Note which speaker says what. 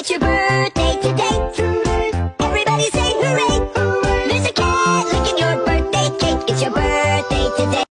Speaker 1: It's your birthday today. Everybody say hooray. There's a cat licking your birthday cake. It's your birthday today.